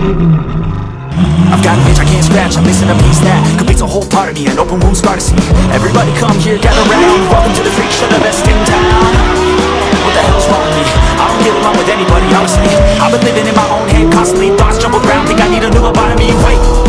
I've got an itch I can't scratch, I'm missing a piece that completes a whole part of me, an open wound scar to see. Everybody come here, gather round, welcome to the freak show, the best in town. What the hell's wrong with me? I don't get along with anybody, honestly. I've been living in my own head constantly, thoughts jumble around, think I need a new lobotomy. Wait,